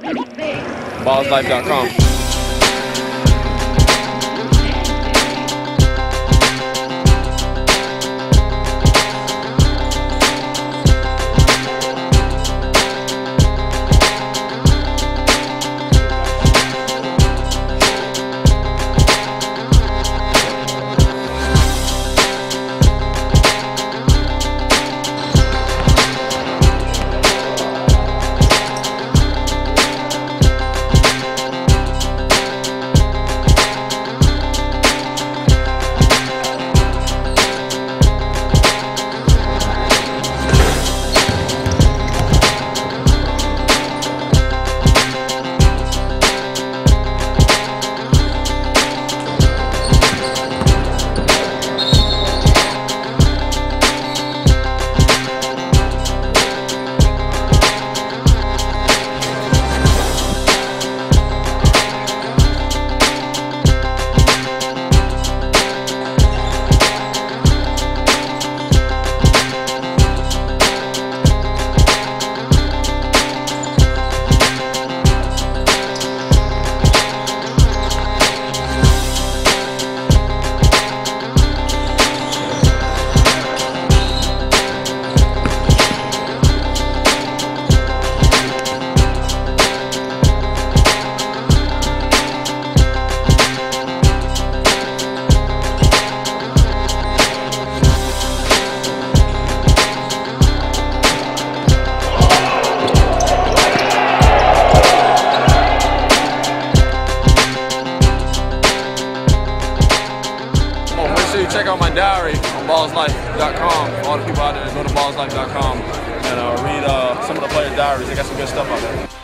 Ballislifedotcom. Check out my diary on Ballislifedotcom. All the people out there, go to Ballislifedotcom and read some of the players' diaries. They got some good stuff out there.